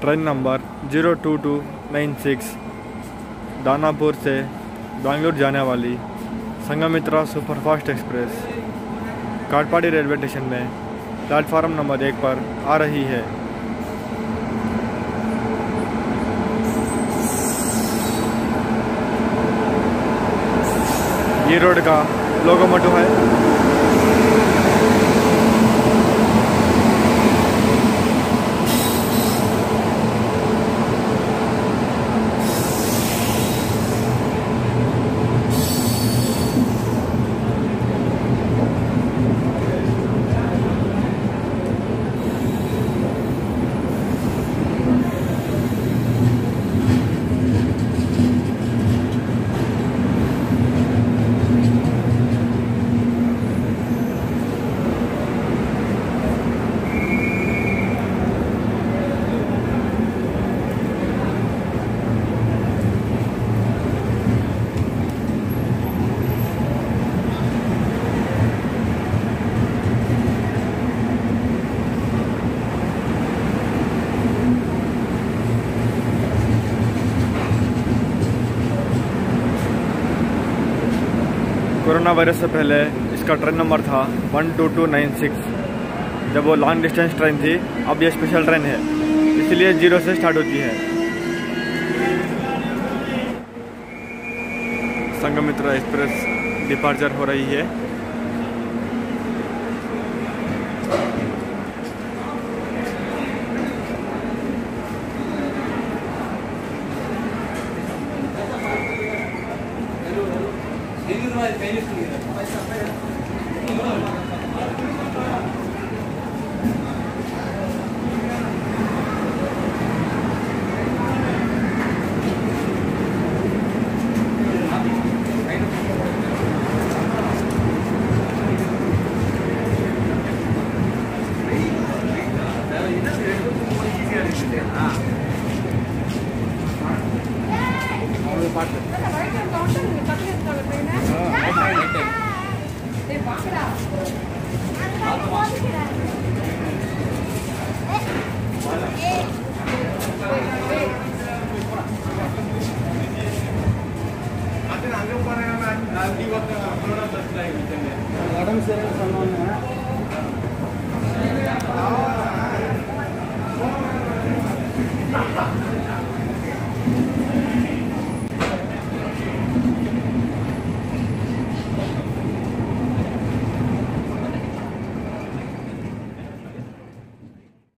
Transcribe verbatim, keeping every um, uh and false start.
Train number zero two two nine six Danapur से बेंगलुरु जाने वाली Sanghamitra superfast express Katpadi railway station में प्लेटफार्म नंबर एक पर आ रही है। ये रोड का लोकोमोटिव है। कोरोना वायरस से पहले इसका ट्रेन नंबर था one two two nine six. जब वो लॉन्ग डिस्टेंस ट्रेन थी, अब ये स्पेशल ट्रेन है, इसलिए जीरो से स्टार्ट होती है। संघमित्रा एक्सप्रेस डिपार्चर हो रही है। पहले